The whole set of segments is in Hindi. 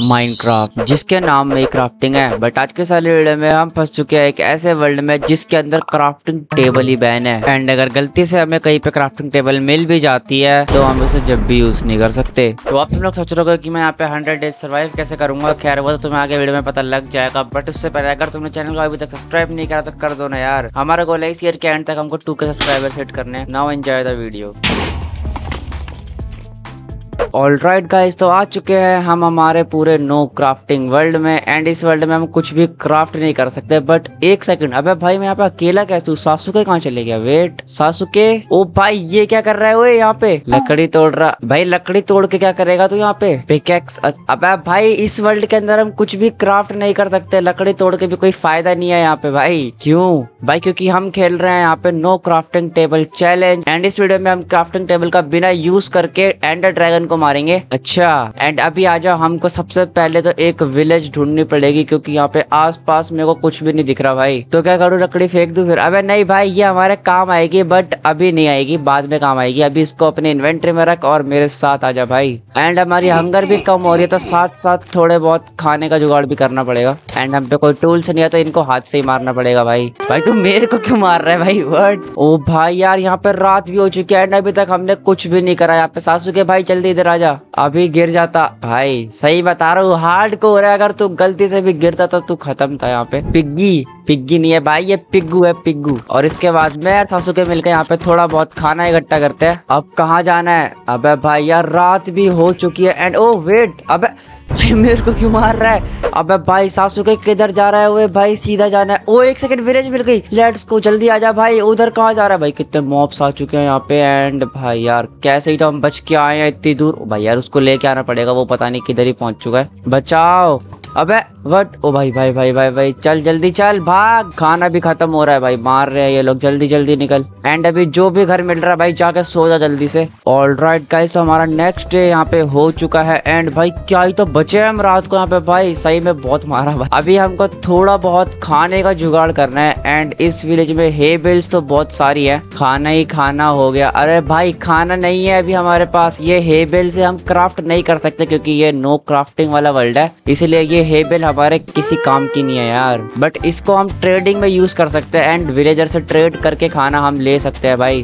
माइनक्राफ्ट, जिसके नाम में क्राफ्टिंग है। बट आज के सारे वीडियो में हम फंस चुके हैं एक ऐसे वर्ल्ड में जिसके अंदर क्राफ्टिंग टेबल ही बैन है। एंड अगर गलती से हमें कहीं पे क्राफ्टिंग टेबल मिल भी जाती है तो हम उसे जब भी यूज नहीं कर सकते। तो आप तुम लोग सोच रहे हो कि मैं यहाँ पे 100 डेज सर्वाइव कैसे करूंगा। खैर वो तो तुम्हें आगे वीडियो में पता लग जाएगा। बट उससे पहले अगर तुमने चैनल को अभी तक सब्सक्राइब नहीं करा तो कर दो ना यार। हमारा गोल है इस ईयर के एंड तक हमको 2K सब्सक्राइबर सेट करने। Now enjoy the video. Alright guys, तो आ चुके हैं हम हमारे पूरे नो क्राफ्टिंग वर्ल्ड में। एंड इस वर्ल्ड में हम कुछ भी क्राफ्ट नहीं कर सकते। बट एक सेकंड, अबे भाई मैं यहाँ पे अकेला कैसे हूँ? सासुके कहाँ चले गया? वेट, सासुके, ओ भाई ये क्या कर रहा है? ओए यहाँ पे लकड़ी तोड़ रहा। भाई लकड़ी तोड़ के क्या करेगा तू यहाँ पे? पिकेक्स। अबे भाई इस वर्ल्ड के अंदर हम कुछ भी क्राफ्ट नहीं कर सकते। लकड़ी तोड़ के भी कोई फायदा नहीं है यहाँ पे भाई। क्यों भाई? क्योंकि हम खेल रहे हैं यहाँ पे no crafting table challenge. And इस वीडियो में हम क्राफ्टिंग टेबल का बिना यूज करके एंडर ड्रैगन को मारेंगे। अच्छा, एंड अभी आ जाओ, हमको सबसे पहले तो एक विलेज ढूंढनी पड़ेगी क्योंकि यहाँ पे आसपास मेरे को कुछ भी नहीं दिख रहा भाई। तो क्या करूँ, लकड़ी फेंक दूं फिर? अबे नहीं भाई, ये हमारे काम आएगी बट अभी नहीं आएगी, बाद में काम आएगी। अभी इसको अपने इन्वेंट्री में रख और मेरे साथ आ जा भाई। एंड हमारी हंगर भी कम हो रही है तो साथ साथ थोड़े बहुत खाने का जुगाड़ भी करना पड़ेगा। एंड हम पे कोई टूल्स नहीं है तो इनको हाथ से ही मारना पड़ेगा भाई। भाई तू मेरे को क्यों मार रहा है भाई? वर्ड ओ भाई यार, यहाँ पे रात भी हो चुकी है एंड अभी तक हमने कुछ भी नहीं करा यहाँ पे। सासुके भाई जल्दी इधर आ जा, अभी गिर जाता भाई। सही बता रहा हूँ, हार्ड को हो रहा है। अगर तू गलती से भी गिरता तो तू खत्म था यहाँ पे। पिग्गी, पिग्गी नहीं है भाई, ये पिग्गू है, पिग्गू। और इसके बाद मैं सासुके मिलकर यहाँ पे थोड़ा बहुत खाना इकट्ठा करते हैं। अब कहाँ जाना है? अबे भाई यार रात भी हो चुकी है। एंड ओ वेट, अबे भाई मेरे को क्यों मार रहा है? अबे भाई सासुके किधर जा रहा है? वो भाई सीधा जाना है। ओ एक सेकंड, विलेज मिल गई। लेट्स गो, जल्दी आ जा भाई। उधर कहाँ जा रहा है भाई? कितने मॉब्स आ चुके हैं यहाँ पे। एंड भाई यार कैसे ही तो हम बच के आए हैं इतनी दूर। ओ भाई यार उसको लेके आना पड़ेगा, वो पता नहीं किधर ही पहुंच चुका है। बचाओ। अबे वट, ओ भाई भाई भाई भाई भाई चल जल्दी चल, भाग। खाना भी खत्म हो रहा है भाई, मार रहे हैं ये लोग। जल्दी जल्दी निकल। एंड अभी जो भी घर मिल रहा है भाई जाके सो जा जल्दी से। ऑलराइट गाइस, तो हमारा नेक्स्ट डे यहाँ पे हो चुका है। एंड भाई क्या ही तो बचे हैं हम रात को यहाँ पे भाई। सही में बहुत मारा भाई। अभी हमको थोड़ा बहुत खाने का जुगाड़ करना है। एंड इस विलेज में हे बेल्स तो बहुत सारी है, खाना ही खाना हो गया। अरे भाई खाना नहीं है अभी हमारे पास। ये हे बेल से हम क्राफ्ट नहीं कर सकते क्योंकि ये नो क्राफ्टिंग वाला वर्ल्ड है, इसलिए ये हे बेल हमारे किसी काम की नहीं है यार। बट इसको हम ट्रेडिंग में यूज कर सकते हैं एंड विलेजर से ट्रेड करके खाना हम ले सकते हैं भाई।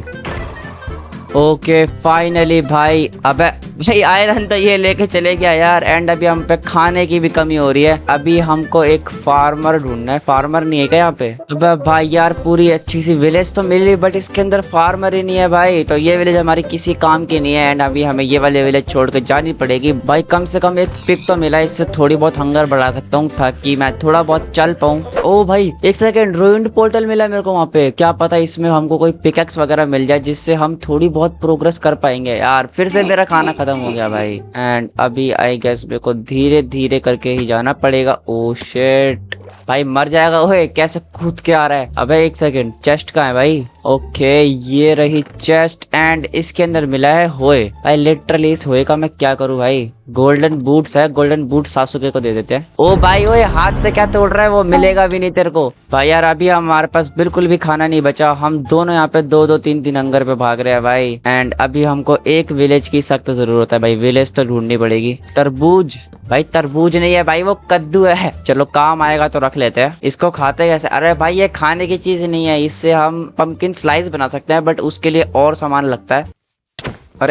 ओके फाइनली भाई। अबे भाई आयरन तो ये लेके चले गया यार। एंड अभी हम पे खाने की भी कमी हो रही है। अभी हमको एक फार्मर ढूंढना है। फार्मर नहीं है क्या यहाँ पे? अबे भाई यार पूरी अच्छी सी विलेज तो मिली बट इसके अंदर फार्मर ही नहीं है भाई। तो ये विलेज हमारी किसी काम की नहीं है। एंड अभी हमें ये वाले विलेज छोड़ के जानी पड़ेगी भाई। कम से कम एक पिक तो मिला, इससे थोड़ी बहुत हंगर बढ़ा सकता हूँ ताकि मैं थोड़ा बहुत चल पाऊँ। ओ भाई एक सेकेंड, रूइंड पोर्टल मिला मेरे को वहाँ पे। क्या पता इसमें हमको कोई पिकेक्स वगैरह मिल जाए जिससे हम थोड़ी बहुत प्रोग्रेस कर पाएंगे यार। फिर से मेरा खाना खत्म हो गया भाई। एंड अभी आई गेस मेरे को धीरे धीरे करके ही जाना पड़ेगा। ओ शिट भाई मर जाएगा। ओए कैसे कूद के आ रहा है? अबे एक सेकंड, चेस्ट कहाँ है भाई? ओके ये रही चेस्ट। एंड इसके अंदर मिला है होए भाई। लिटरली इस होए का मैं क्या करूँ भाई? गोल्डन बूट्स है, गोल्डन बूट सासुके को दे देते हैं। ओ भाई ओए हाथ से क्या तोड़ रहा है? वो मिलेगा भी नहीं तेरे को भाई। यार अभी हमारे पास बिल्कुल भी खाना नहीं बचा। हम दोनों यहाँ पे दो दो तीन तीन हंगर पे भाग रहे हैं भाई। एंड अभी हमको एक विलेज की सख्त जरूरत है भाई। विलेज तो ढूंढनी पड़ेगी। तरबूज भाई, तरबूज नहीं है भाई, वो कद्दू है। चलो काम आएगा तो रख लेते हैं। इसको खाते कैसे? अरे भाई ये खाने की चीज नहीं है, इससे हम पंपकिन स्लाइस बना सकते हैं बट उसके लिए और सामान लगता है। अरे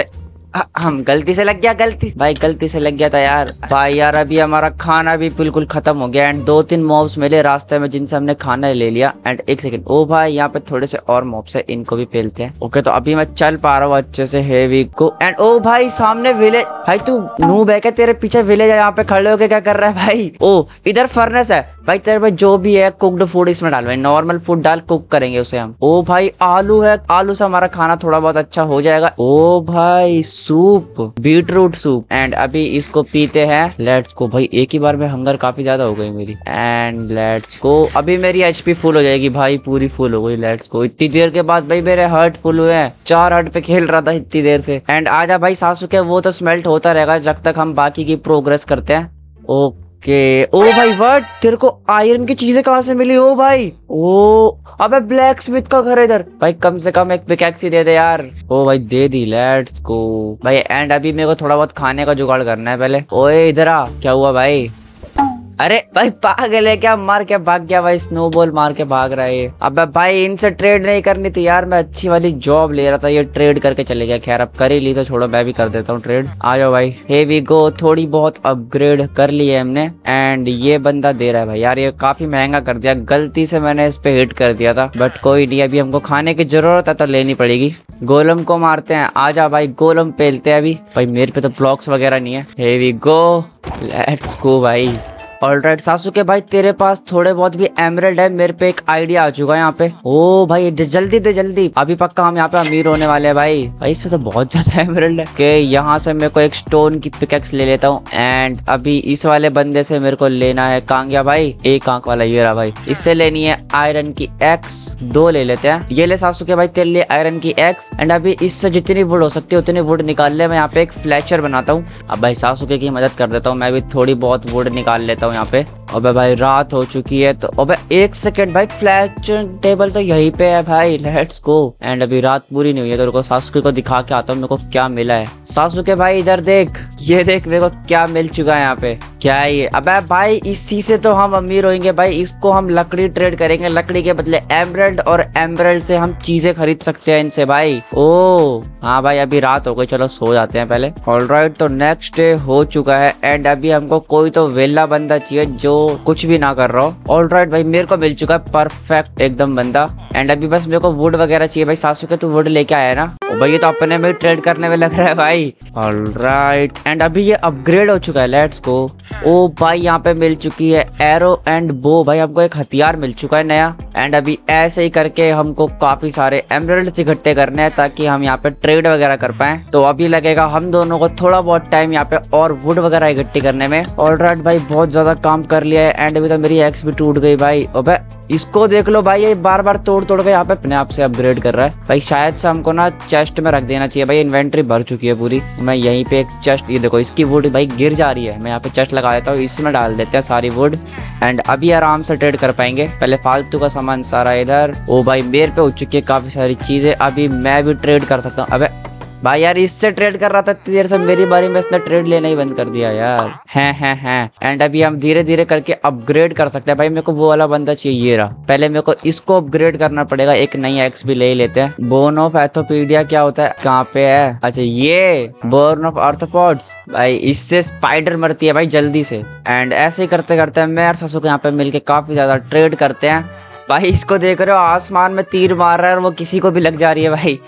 हम गलती से लग गया, गलती भाई गलती से लग गया था यार। भाई यार अभी हमारा खाना भी बिल्कुल खत्म हो गया। एंड दो तीन मॉब्स मिले रास्ते में जिनसे हमने खाना ले लिया। एंड एक सेकंड, ओ भाई यहाँ पे थोड़े से और मॉब्स है, इनको भी फेलते हैं। ओके तो अभी मैं चल पा रहा हूँ अच्छे से हेवी को। एंड ओ भाई सामने विलेज। भाई तू नूब है क्या? तेरे पीछे विलेज है, यहाँ पे खड़े होके क्या कर रहा है भाई? ओ इधर फर्नेस है भाई तेरे पे। जो भी है कुक्ड फूड इसमें डाल भाई, नॉर्मल फूड डाल, कुक करेंगे उसे हम। ओ भाई आलू है, आलू से हमारा खाना थोड़ा बहुत अच्छा हो जाएगा। ओ भाई सूप, बीटरूट सूप। एंड अभी इसको पीते हैं। लेट्स को भाई, एक ही बार में हंगर काफी ज्यादा हो गई मेरी। एंड लेट्स को, अभी मेरी एचपी फुल हो जाएगी भाई, पूरी फुल हो गई। लेट्स को, इतनी देर के बाद भाई मेरे हर्ट फुल हुए हैं। 4 हर्ट पे खेल रहा था इतनी देर से। एंड आजा भाई सासुके, वो तो स्मेल्ट होता रहेगा जब तक हम बाकी की प्रोग्रेस करते हैं। ओ ओके। ओ भाई व्हाट, तेरे को आयरन की चीजें कहाँ से मिली? ओ भाई, ओ अबे ब्लैक स्मिथ का घर है इधर। भाई कम से कम एक पिकैक्स ही दे दे यार। ओ भाई दे दी, लेट्स गो भाई। एंड अभी मेरे को थोड़ा बहुत खाने का जुगाड़ करना है पहले। ओए इधर आ, क्या हुआ भाई? अरे भाई पागल है क्या? मार के भाग गया भाई, स्नोबॉल मार के भाग रहा है। अबे भाई इनसे ट्रेड नहीं करनी थी यार, मैं अच्छी वाली जॉब ले रहा था, ये ट्रेड करके चले गया। खैर अब कर ही ली तो छोड़ो, मैं भी कर देता हूँ ट्रेड। आ जाओ भाई, हे वी गो। थोड़ी बहुत अपग्रेड कर ली है हमने। एंड ये बंदा दे रहा है भाई यार, ये काफी महंगा कर दिया, गलती से मैंने इस पे हिट कर दिया था। बट कोई नहीं, अभी हमको खाने की जरूरत है तो लेनी पड़ेगी। गोलम को मारते हैं, आजा भाई गोलम पेलते हैं अभी। भाई मेरे पे तो ब्लॉक्स वगैरह नहीं है। हे वी गो, लेट्स गो भाई। ऑलराइट सासुके भाई, तेरे पास थोड़े बहुत भी एमरल्ड है, मेरे पे एक आइडिया आ चुका है यहाँ पे। ओ भाई जल्दी दे जल्दी, अभी पक्का हम यहाँ पे अमीर होने वाले हैं भाई। भाई इससे तो बहुत ज्यादा एमरल्ड है। के यहाँ से मेरे को एक स्टोन की पिकैक्स ले लेता हूँ। एंड अभी इस वाले बंदे से मेरे को लेना है, कहाँ गया भाई? एक आंख वाला, ये रहा भाई। इससे लेनी है आयरन की एक्स, 2 ले लेते हैं। ये ले सासुके भाई तेरे लिए आयरन की एक्स। एंड अभी इससे जितनी वुड हो सकती है उतनी वुड निकाल ले। मैं यहाँ पे एक फ्लैचर बनाता हूँ। अब भाई सासुके की मदद कर देता हूँ, मैं भी थोड़ी बहुत वुड निकाल लेता हूँ यहाँ पे। अबे भाई रात हो चुकी है तो अबे एक सेकंड भाई, फ्लैश टेबल तो यहीं पे है भाई, लेट्स गो। एंड अभी रात पूरी नहीं हुई है तो रुको सासुके को दिखा के आता हूँ मेरे को क्या मिला है। सासुके भाई इधर देख, ये देख मेरे को क्या मिल चुका है यहाँ पे। क्या है ये? अबे भाई इसी से तो हम अमीर होंगे भाई। इसको हम लकड़ी ट्रेड करेंगे, लकड़ी के बदले एमरल्ड, और एमरल्ड से हम चीजें खरीद सकते हैं इनसे भाई। ओ हाँ भाई अभी रात हो गई, चलो सो जाते हैं पहले। ऑलराइट तो नेक्स्ट डे हो चुका है। एंड अभी हमको कोई तो वेला बंदा चाहिए जो कुछ भी ना कर रहा हो। ऑलराइट भाई मेरे को मिल चुका है परफेक्ट एकदम बंदा। एंड अभी बस मेरे को वुड वगैरह चाहिए भाई। सासुके तू वुड लेके आया ना? ओ भाई ये तो अपने में ट्रेड करने में लग रहा है भाई। ऑलराइट एंड अभी ये अपग्रेड हो चुका है, लेट्स गो। ओ भाई यहाँ पे मिल चुकी है एरो एंड बो। भाई हमको एक हथियार मिल चुका है नया। एंड अभी ऐसे ही करके हमको काफी सारे एमरल्ड्स इकट्ठे करने हैं ताकि हम यहाँ पे ट्रेड वगैरह कर पाए। तो अभी लगेगा हम दोनों को थोड़ा बहुत टाइम यहाँ पे और वुड वगैरह इकट्ठी करने में। ऑलराइट भाई बहुत ज्यादा काम कर लिया है। एंड अभी तो मेरी एक्स भी टूट गई भाई। अबे इसको देख लो भाई, ये बार बार तोड़ तोड़ के यहाँ पे अपने आप से अपग्रेड कर रहा है भाई। शायद से हमको ना चेस्ट में रख देना चाहिए भाई, इन्वेंट्री भर चुकी है पूरी। मैं यहीं पे एक चेस्ट, ये देखो इसकी वुड भाई गिर जा रही है, मैं यहाँ पे चेस्ट लगा देता हूँ, इसमें डाल देते हैं सारी वुड। एंड अभी आराम से ट्रेड कर पाएंगे। पहले फालतू का सामान सारा इधर। ओ भाई मेरे पे हो चुकी है काफी सारी चीजें, अभी मैं भी ट्रेड कर सकता हूँ। अबे भाई यार इससे ट्रेड कर रहा था इतनी देर से, मेरी बारी में इसने ट्रेड लेना ही बंद कर दिया यार। हैं। एंड अभी हम धीरे धीरे करके अपग्रेड कर सकते हैं भाई। मेरे को वो वाला बंदा चाहिए, ये रहा। पहले मेरे को इसको अपग्रेड करना पड़ेगा, एक नई एक्स भी ले लेते हैं। बोन ऑफ एर्थोपीडिया क्या होता है, कहाँ पे है? अच्छा ये बोन ऑफ आर्थ्रोपोड्स। भाई इससे स्पाइडर मरती है भाई जल्दी से। एंड ऐसे ही करते करते मैं और सासुके यहाँ पे मिलके काफी ज्यादा ट्रेड करते हैं। भाई इसको देख रहे हो, आसमान में तीर मार रहा है और वो किसी को भी लग जा रही है भाई।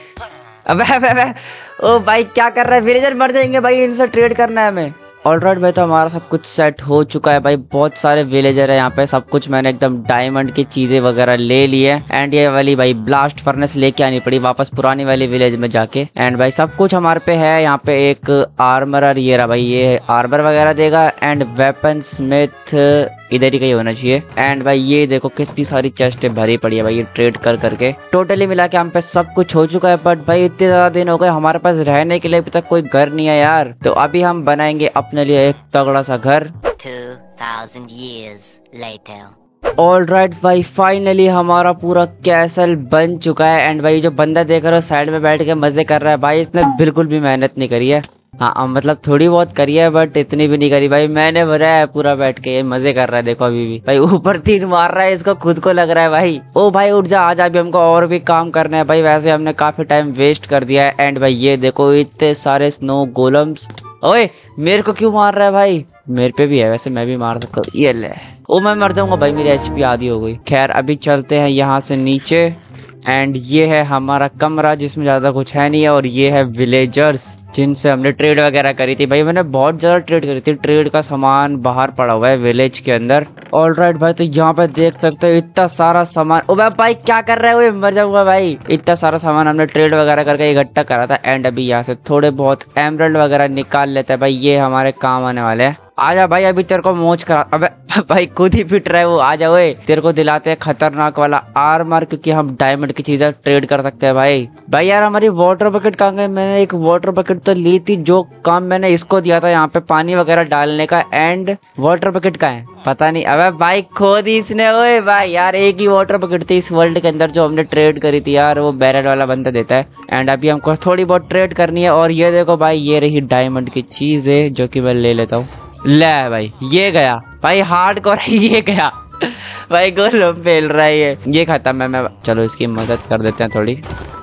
अबे ओ भाई क्या कर रहा है? विलेजर मर जाएंगे भाई, इनसे ट्रेड करना है हमें। ऑलराइट भाई तो हमारा सब कुछ सेट हो चुका है भाई। बहुत सारे विलेजर है यहाँ पे, सब कुछ मैंने एकदम डायमंड की चीजें वगैरह ले ली है। एंड ये वाली भाई ब्लास्ट फर्नेस लेके आनी पड़ी वापस पुरानी वाली विलेज में जाके। एंड भाई सब कुछ हमारे पे है यहाँ पे। एक आर्मरर ये रहा भाई, ये आर्मर वगैरह देगा। एंड वेपन स्मिथ इधर ही कहीं होना चाहिए। एंड भाई ये देखो कितनी सारी चेस्टें भरी पड़ी है भाई, ये ट्रेड कर करके टोटली मिला के हम पे सब कुछ हो चुका है। बट भाई इतने ज्यादा दिन हो गए, हमारे पास रहने के लिए अभी तक कोई घर नहीं है यार। तो अभी हम बनाएंगे अपने लिए एक तगड़ा सा घर। 2000 years later. ऑलराइट भाई फाइनली हमारा पूरा कैसल बन चुका है। एंड भाई जो बंदा देख रहे हो साइड में बैठ के मजे कर रहा है भाई, इसने बिल्कुल भी मेहनत नहीं करी है। हाँ मतलब थोड़ी बहुत करी है बट इतनी भी नहीं करी भाई, मैंने बनाया है पूरा बैठ के। ये मजे कर रहा है देखो अभी भी भाई, ऊपर तीर मार रहा है, इसको खुद को लग रहा है भाई। ओ भाई उठ जा, आज अभी हमको और भी काम करना है भाई। वैसे हमने काफी टाइम वेस्ट कर दिया है। एंड भाई ये देखो इतने सारे स्नो गोलम्स। ओए मेरे को क्यों मार रहा है भाई? मेरे पे भी है वैसे, मैं भी मार सकता हूँ। ये ले, ओ मैं मर जाऊंगा भाई, मेरी एचपी आधी हो गई। खैर अभी चलते हैं यहाँ से नीचे। एंड ये है हमारा कमरा जिसमें ज्यादा कुछ है नहीं है। और ये है विलेजर्स जिनसे हमने ट्रेड वगैरह करी थी भाई। मैंने बहुत ज्यादा ट्रेड करी थी, ट्रेड का सामान बाहर पड़ा हुआ है विलेज के अंदर। ऑलराइट भाई तो यहाँ पे देख सकते हो इतना सारा सामान। ओ भाई क्या कर रहे हो? मर जाऊंगा भाई। इतना सारा सामान हमने ट्रेड वगैरह करके इकट्ठा करा था। एंड अभी यहाँ से थोड़े बहुत एमरल्ड वगैरह निकाल लेते हैं भाई, ये हमारे काम आने वाले हैं। आजा भाई अभी तेरे को मोच करा। अबे भाई खुद ही पिट रहा है वो। आ जाओ, तेरे को दिलाते हैं खतरनाक वाला आर्मर, क्योंकि हम डायमंड की चीजें ट्रेड कर सकते हैं भाई। भाई यार हमारी वाटर बकेट कहाँ गई? मैंने एक वाटर बकेट तो ली थी, जो काम मैंने इसको दिया था यहाँ पे पानी वगैरह डालने का, एंड वाटर बकेट का है पता नहीं। अबे भाई खो दी इसने। ओए भाई यार एक ही वाटर बकेट थी इस वर्ल्ड के अंदर जो हमने ट्रेड करी थी यार, वो बैरल वाला बंदा देता है। एंड अभी हमको थोड़ी बहुत ट्रेड करनी है। और ये देखो भाई, ये रही डायमंड की चीज है जो कि मैं ले लेता हूँ। ले भाई ये गया भाई, हार्ड कोर ये गया भाई, गोलम फेल रहा है ये खत्म है। मैं चलो इसकी मदद कर देते हैं थोड़ी।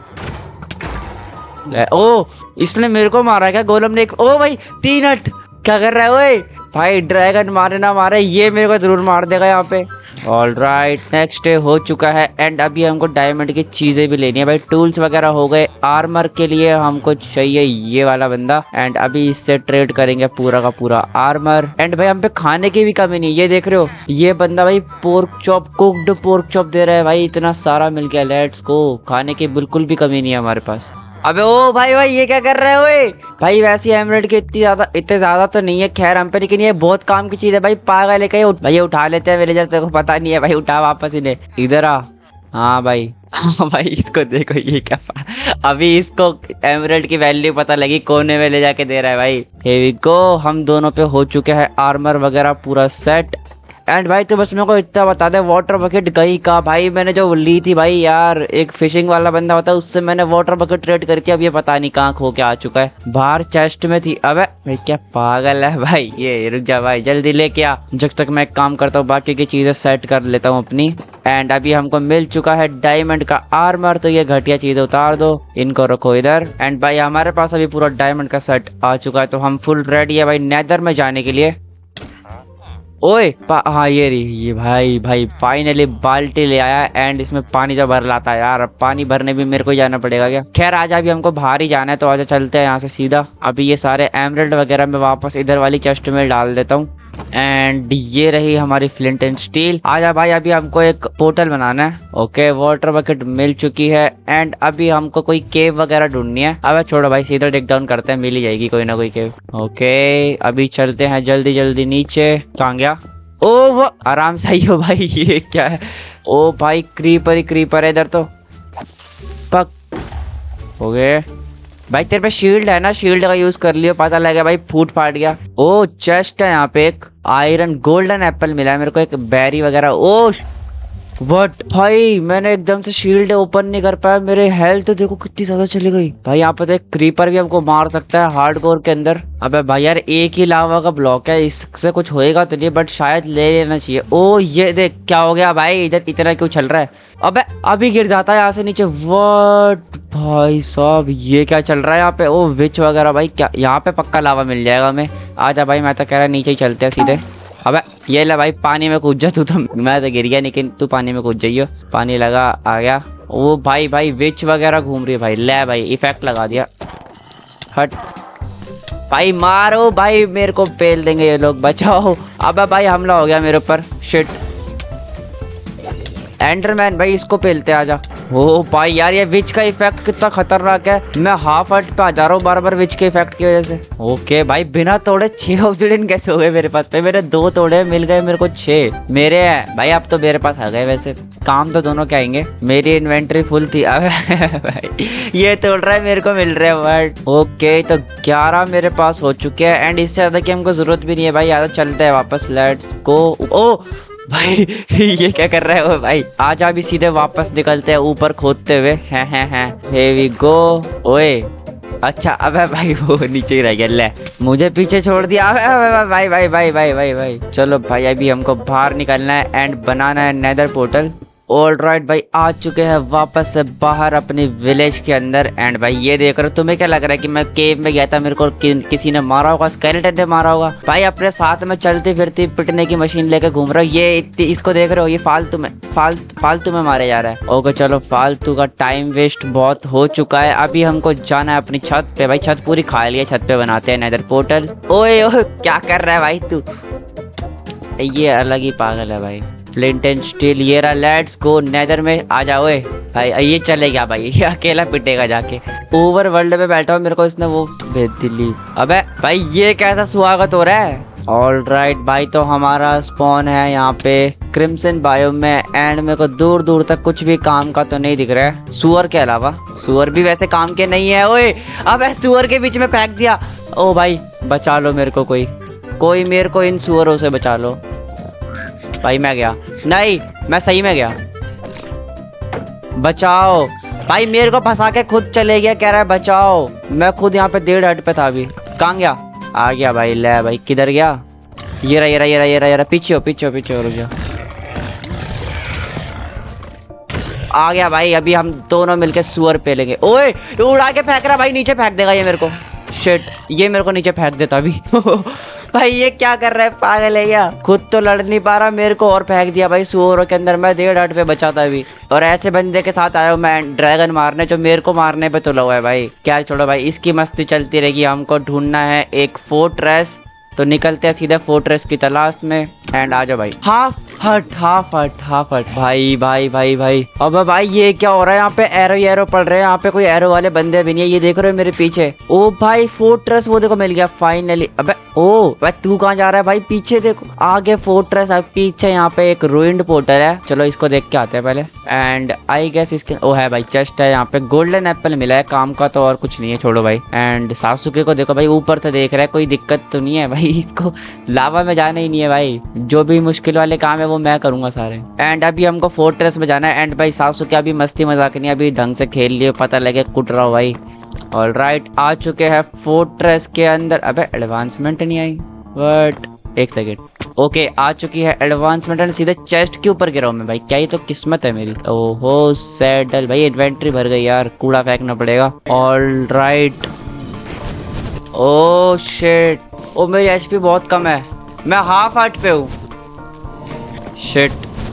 ओ इसने मेरे को मारा क्या गोलम ने? ओ भाई 3 हट क्या कर रहा है? ओए भाई ड्रैगन मारे ना मारे, ये मेरे को जरूर मार देगा यहाँ पे। ऑलराइट नेक्स्ट डे हो चुका है एंड अभी हमको डायमंड की चीजें भी लेनी है भाई। टूल्स वगैरह हो गए, आर्मर के लिए हमको चाहिए ये वाला बंदा, एंड अभी इससे ट्रेड करेंगे पूरा का पूरा आर्मर। एंड भाई हम पे खाने की भी कमी नहीं, ये देख रहे हो ये बंदा भाई pork chop, cooked pork chop दे रहा है भाई। इतना सारा मिल गया, लेट्स गो। खाने की बिल्कुल भी कमी नहीं है हमारे पास। अबे ओ भाई भाई ये क्या कर रहे हो? भाई वैसे एमराल्ड की इतने ज्यादा तो नहीं है खैर हम पे, लेकिन ये बहुत काम की चीज है भाई। पागल है क्या? भाई उठा लेते हैं विलेजर, तेरे को पता नहीं है भाई। उठा वापस इन्हें, इधर आ। हाँ भाई हाँ भाई इसको देखो ये क्या अभी इसको एमराल्ड की वैल्यू पता लगी, कोने में ले जाके दे रहा है भाई। here we go, हम दोनों पे हो चुके हैं आर्मर वगैरह पूरा सेट। एंड भाई तो बस मेरे को इतना बता दे, वाटर बकेट गई का? भाई मैंने जो ली थी भाई यार, एक फिशिंग वाला बंदा होता है उससे मैंने वाटर बकेट ट्रेड करी थी। अब ये पता नहीं कहाँ खो के आ चुका है, बाहर चेस्ट में थी। अबे भाई क्या पागल है भाई ये, रुक जा भाई जल्दी लेके आ, जब तक मैं काम करता हूँ बाकी की चीजें सेट कर लेता हूँ अपनी। एंड अभी हमको मिल चुका है डायमंड का आर्मर, तो ये घटिया चीजें उतार दो, इनको रखो इधर। एंड भाई हमारे पास अभी पूरा डायमंड का सेट आ चुका है, तो हम फुल रेडी है भाई नेदर में जाने के लिए। ओए हाँ ये रही ये भाई। भाई फाइनली बाल्टी ले आया एंड इसमें पानी तो भर लाता है यार। अब पानी भरने भी मेरे को जाना पड़ेगा क्या? खैर आज अभी हमको बाहर ही जाना है, तो आजा चलते हैं यहाँ से सीधा। अभी ये सारे एमराल्ड वगैरह मैं वापस इधर वाली चेस्ट में डाल देता हूँ। एंड ये रही हमारी फ्लिंट एंड स्टील। आजा भाई अभी हमको एक पोर्टल बनाना है। ओके वाटर बकेट मिल चुकी है एंड अभी हमको कोई केव वगैरह ढूंढनी है। अब छोड़ो भाई सीधा टेक डाउन करते हैं, मिल ही जाएगी कोई ना कोई केव। ओके अभी चलते हैं जल्दी जल्दी नीचे। कहाँ गया? ओ वो आराम से ही हो भाई। ये क्या है? ओ भाई क्रीपर ही क्रीपर है इधर तो। पक हो गए भाई। तेरे पे शील्ड है ना, शील्ड का यूज कर लियो। पता लगा भाई फूट फाट गया। ओ चेस्ट है यहाँ पे, एक आयरन गोल्डन एप्पल मिला है मेरे को, एक बेरी वगैरह। ओ व्हाट भाई मैंने एकदम से शील्ड ओपन नहीं कर पाया, मेरे हेल्थ देखो कितनी ज्यादा चली गई भाई। यहाँ पे तो एक क्रीपर भी हमको मार सकता है हार्डकोर के अंदर। अबे भाई यार एक ही लावा का ब्लॉक है, इससे कुछ होएगा तो नहीं, बट शायद ले लेना चाहिए। ओ ये देख क्या हो गया भाई, इधर इतना क्यों चल रहा है? अबे अभी गिर जाता है यहाँ से नीचे। व्हाट भाई साहब ये क्या चल रहा है यहाँ पे? ओ विच वगैरह भाई, क्या यहाँ पे पक्का लावा मिल जाएगा हमें। आजा भाई मैं तो कह रहा नीचे ही चलते हैं सीधे। अबे ये ले भाई पानी में कूद जा तू, तो मैं तो गिर गया लेकिन तू पानी में कूद जाइयो। पानी लगा आ गया। ओ भाई भाई विच वगैरह घूम रही है भाई। ले भाई इफेक्ट लगा दिया। हट भाई मारो भाई, मेरे को पेल देंगे ये लोग, बचाओ। अबे भाई हमला हो गया मेरे ऊपर, शिट। एंडरमैन भाई इसको पेलते आजा। ओ भाई यार ये विच का इफेक्ट कितना खतरनाक है, मैं हाफ हर्ट पे आ जा रहा हूँ बार बार विच के इफेक्ट की वजह से। ओके भाई बिना तोड़े 6 ऑक्सीजन कैसे हो गए मेरे पास? पे मेरे 2 तोड़े मिल गए मेरे को 6 मेरे हैं भाई। अब तो मेरे पास आ गए, वैसे काम तो दोनों के आएंगे। मेरी इन्वेंट्री फुल थी। अब भाई ये तोड़ रहा है मेरे को मिल रहे हैं वर्ड। ओके तो 11 मेरे पास हो चुके हैं एंड इससे ज्यादा की हमको जरूरत भी नहीं है भाई। यार चलते हैं वापस, लेट्स गो। ओ भाई ये क्या कर रहे हो भाई? आज अभी सीधे वापस निकलते हैं ऊपर खोदते हुए। हैं here we go। ओए अच्छा अबे भाई वो नीचे ही रह गया, ले मुझे पीछे छोड़ दिया। अबे भाई भाई भाई भाई भाई भाई चलो भाई अभी हमको बाहर निकलना है एंड बनाना है नेदर पोर्टल। ऑलराइट भाई आ चुके हैं वापस से बाहर अपने विलेज के अंदर। एंड भाई ये देख रहे हो, तुम्हें क्या लग रहा है कि मैं केव में गया था, मेरे को किसी ने मारा होगा, स्केलेटन ने मारा होगा? भाई अपने साथ में चलती फिरती पिटने की मशीन लेके घूम रहा हूँ। ये इसको देख रहे हो, ये फालतू में मारे जा रहा है। ओके चलो फालतू का टाइम वेस्ट बहुत हो चुका है। अभी हमको जाना है अपनी छत पे भाई, छत पूरी खा ली है, छत पे बनाते हैं नेदर पोर्टल। ओए ओए क्या कर रहा है भाई तू? ये अलग ही पागल है भाई। फ्लिंट एंड स्टील ये रहा, लेट्स गो नेदर में। आ जाओ भाई, ये चले गया भाई, ये अकेला पिटेगा जाके। ओवर वर्ल्ड पे बैठा हो, मेरे को इसने वो भेज दिली। अबे भाई ये कैसा स्वागत हो रहा है? ऑलराइट भाई, तो हमारा स्पॉन है यहाँ पे क्रिम्सन बायोम में एंड मेरे को दूर दूर तक कुछ भी काम का तो नहीं दिख रहा है, सुअर के अलावा। सुअर भी वैसे काम के नहीं है। ओए अबे सुअर के बीच में फेंक दिया। ओ भाई बचा लो मेरे को, कोई मेरे को इन सुअरों से बचा लो भाई। मैं गया, नहीं मैं सही में गया, बचाओ भाई। मेरे को फंसा के खुद चले गया, कह रहा है बचाओ। मैं खुद यहाँ पे 1.5 हट पे था अभी। कहाँ गया? आ गया भाई। ले भाई किधर गया? ये रहा पीछे हो रुक जा। आ गया भाई। अभी हम दोनों मिलके सुअर पे लेंगे। ओए उड़ा के फेंक रहा भाई, नीचे फेंक देगा ये मेरे को। शिट, ये मेरे को नीचे फेंक देता अभी। भाई ये क्या कर रहा है, पागल है क्या? खुद तो लड़ नहीं पा रहा, मेरे को और फेंक दिया भाई सुअरों के अंदर। मैं 1.5 हट पे बचा था अभी, और ऐसे बंदे के साथ आया हूँ मैं ड्रैगन मारने जो मेरे को मारने पे तुला हुआ है भाई। क्या छोड़ो भाई, इसकी मस्ती चलती रहेगी। हमको ढूंढना है एक फोर्ट्रेस, तो निकलते हैं सीधे फोर्ट्रेस की तलाश में। एंड आ जाओ भाई। हाफ हट भाई। अबे भाई ये क्या हो रहा है? यहाँ पे एरो पड़ रहे हैं। यहाँ पे कोई एरो वाले बंदे भी नहीं है। ये देख रहे हो मेरे पीछे? ओ भाई फोर्ट्रेस, वो देखो मिल गया फाइनली। अबे ओ भाई तू कहाँ जा रहा है भाई? पीछे देखो, आगे फोर्ट्रेस है, पीछे यहाँ पे एक रूइंड पोर्टल है। चलो इसको देख के आते हैं पहले। एंड आई गेस इसके ओ है भाई चेस्ट है। यहाँ पे गोल्डन एप्पल मिला है, काम का तो और कुछ नहीं है, छोड़ो भाई। एंड सासुके को देखो भाई, ऊपर से देख रहा है, कोई दिक्कत तो नहीं है भाई। इसको लावा में जाना ही नहीं है भाई। जो भी मुश्किल वाले काम है वो मैं करूंगा सारे। एंड अभी हमको फोर्ट्रेस में जाना है। एंड भाई सासुके अभी मस्ती मजाक नहीं, अभी ढंग से खेल लियो, पता लगे कुट रहा हो भाई। ऑलराइट आ चुके हैं फोर्ट्रेस के अंदर। अबे एडवांसमेंट नहीं आई, बट एक सेकेंड। ओके आ चुकी है एडवांसमेंट एंड सीधे चेस्ट के ऊपर गिरा हूं मैं भाई। क्या ये तो किस्मत है मेरी। ओहो सैडल भाई, इन्वेंट्री भर गई यार, कूड़ा फेंकना पड़ेगा। ऑलराइट ओ शिट, ओ मेरी एचपी बहुत कम है, मैं हाफ हार्ट पे हूँ। Shit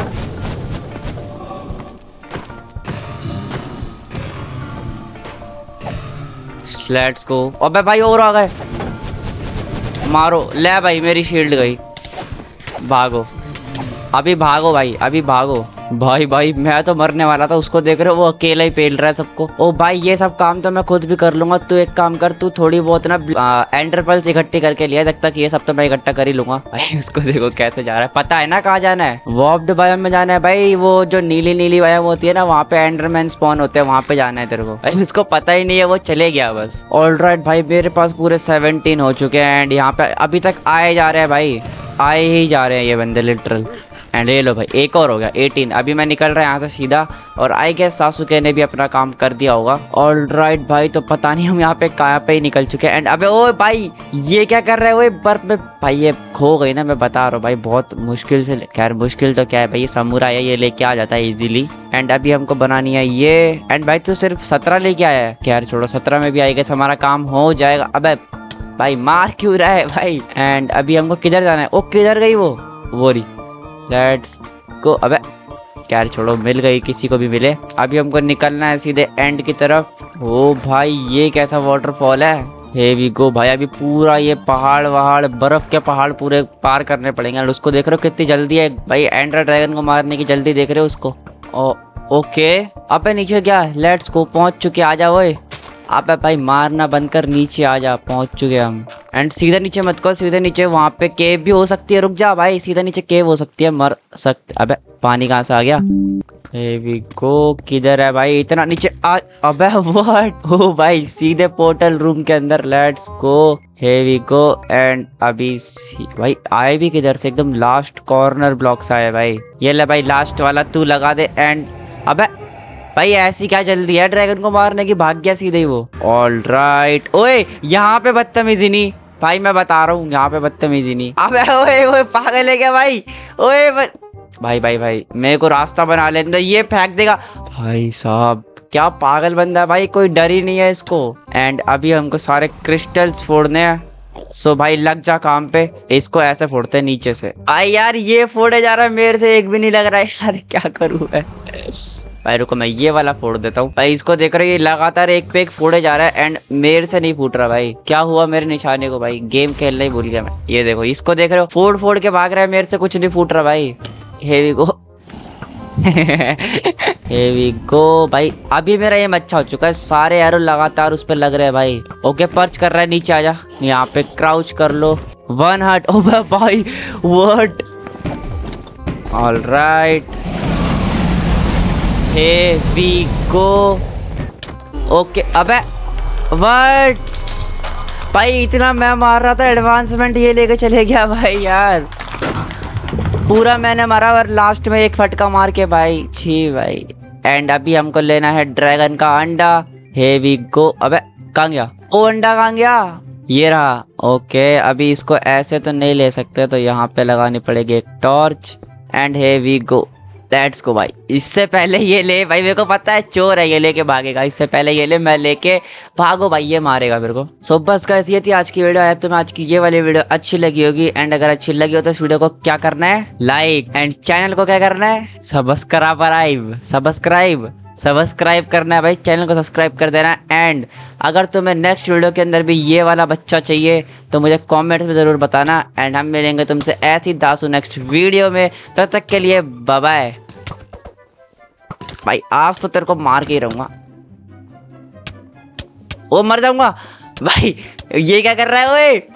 let's go. अबे भाई और आ गए, मारो। ले भाई मेरी शील्ड गई, भागो अभी, भागो भाई अभी भागो। भाई मैं तो मरने वाला था, उसको देख रहे हो वो अकेला ही पेल रहा है सबको। ओ भाई ये सब काम तो मैं खुद भी कर लूंगा। तू एक काम कर, तू थोड़ी बहुत ना एंडर पर्ल्स इकट्ठी करके लिया, जब तक ये सब तो मैं इकट्ठा कर ही लूंगा। भाई उसको देखो कैसे जा रहा है, पता है ना कहाँ जाना है? वॉर्प्ड बायोम में जाना है भाई। वो जो नीली बायोम होती है ना, वहाँ पे एंडरमैन स्पॉन होते हैं, वहाँ पे जाना है तेरे को। भाई उसको पता ही नहीं है, वो चले गया बस। ऑलराइट भाई मेरे पास पूरे 17 हो चुके हैं। एंड यहाँ पे अभी तक आए जा रहे हैं भाई, आए ही जा रहे हैं ये बंदे लिटरल। एंड ये लो भाई एक और हो गया 18। अभी मैं निकल रहा है यहाँ से सीधा, और आई गेस सासुके ने भी अपना काम कर दिया होगा। ऑलराइट भाई तो पता नहीं हम यहाँ पे कहाँ पे ही निकल चुके हैं। एंड अबे ओ भाई ये क्या कर रहे हो? बर्फ में भाई ये खो गई ना, मैं बता रहा हूँ भाई, बहुत मुश्किल से। खैर मुश्किल तो क्या है भाई, ये समुराई है, ये लेके आ जाता है इजीली। एंड अभी हमको बनानी है ये। एंड भाई तू सिर्फ 17 लेके आया है? खैर छोड़ो, 17 में भी आई गेस हमारा काम हो जाएगा। अबे भाई मार क्यों रहा है भाई? एंड अभी हमको किधर जाना है? ओ किधर गई वो रही, लेट्स गो। अबे क्या छोड़ो, मिल गई, किसी को भी मिले। अभी हमको निकलना है सीधे एंड की तरफ। ओ भाई ये कैसा वाटरफॉल है, हे वी गो भाई। अभी पूरा ये पहाड़ वहाड़, बर्फ के पहाड़ पूरे पार करने पड़ेंगे। और उसको देख रहे हो कितनी जल्दी है भाई, एंडर ड्रैगन को मारने की जल्दी देख रहे हो उसको। ओके अबे नीचे क्या, लेट्स गो, पहुंच चुके, आ जाओ। ओए अबे भाई मारना बंद कर, नीचे आ जा, पहुंच चुके हम। एंड सीधा नीचे मत कर, सीधे नीचे वहाँ पे केव भी हो सकती है। रुक जा भाई, सीधा नीचे केव हो सकती है, मर सकते। अबे पानी कहाँ से आ गया? हे वी गो, किधर है भाई इतना नीचे? अबे व्हाट? ओ भाई सीधे पोर्टल रूम के अंदर, let's go, here we go. And अभी भाई आए भी किधर से? एकदम लास्ट कॉर्नर ब्लॉक से आए भाई। ये ले भाई लास्ट वाला तू लगा दे। एंड अबे भाई ऐसी क्या जल्दी है ड्रैगन को मारने की? भाग गया सीधे ही वो। ऑलराइट ओए यहाँ पे बदतमीजी नहीं भाई, मैं बता रहा हूँ यहाँ पे बदतमीजी नहीं। अबे ओए पागल है क्या भाई? ओए भाई मेरे को रास्ता बना लेने दो, ये फेंक देगा भाई साहब। क्या पागल बंदा है भाई, कोई डर ही नहीं है इसको। एंड अभी हमको सारे क्रिस्टल्स फोड़ने हैं। सो भाई लग जा काम पे, इसको ऐसे फोड़ते हैं नीचे से। आई यार ये फोड़े जा रहा है, मेरे से एक भी नहीं लग रहा है यार, क्या करूँ मैं? भाई रुको मैं ये वाला फोड़ देता हूँ। भाई इसको देख रहे हो, ये लगातार एक पे एक फोड़े जा रहा है एंड मेरे से नहीं फूट रहा भाई। क्या हुआ मेरे निशाने को भाई? गेम खेलना ही भूल गया मैं। ये देखो इसको देख रहे हो, फोड़ के भाग रहा है, मेरे से कुछ नहीं फूट रहा भाई। Here we go Here we go भाई। अभी मेरा एम अच्छा हो चुका है, सारे एरो लगातार उस पर लग रहे हैं भाई। ओके पर्च कर रहा है, नीचे आजा, यहाँ पे क्राउच कर लो, 1 हार्ट। ओ भाई what, alright, here we go। Okay अबे व्हाट भाई, इतना मैं मार रहा था, एडवांसमेंट ये लेके चले गया भाई यार। पूरा मैंने मारा और लास्ट में एक फटका मार के भाई, छी भाई। एंड अभी हमको लेना है ड्रैगन का अंडा। Here we go. अबे कहाँ गया वो अंडा, कहाँ गया? ये रहा। ओके अभी इसको ऐसे तो नहीं ले सकते, तो यहाँ पे लगानी पड़ेगी एक torch. And here we go, let's go भाई। इससे पहले ये ले भाई, मेरे को पता है चोर है, ये लेके भागेगा। इससे पहले ये ले, मैं लेके भागो भाई, ये मारेगा मेरे को। सो बस गाइस ये थी आज की वीडियो। अब तुम्हें आज की ये वाली वीडियो अच्छी लगी होगी, एंड अगर अच्छी लगी हो तो इस वीडियो को क्या करना है, लाइक, एंड चैनल को क्या करना है, सब्सक्राइब करना है भाई, चैनल को सब्सक्राइब कर देना। एंड अगर तुम्हें नेक्स्ट वीडियो के अंदर भी ये वाला बच्चा चाहिए तो मुझे कमेंट में ज़रूर बताना। एंड हम मिलेंगे तुमसे ऐसी दासू नेक्स्ट वीडियो में, तब तक के लिए बाय बाय भाई। आज तो तेरे को मार के ही रहूंगा, वो मर जाऊंगा भाई। ये क्या कर रहा है ओए?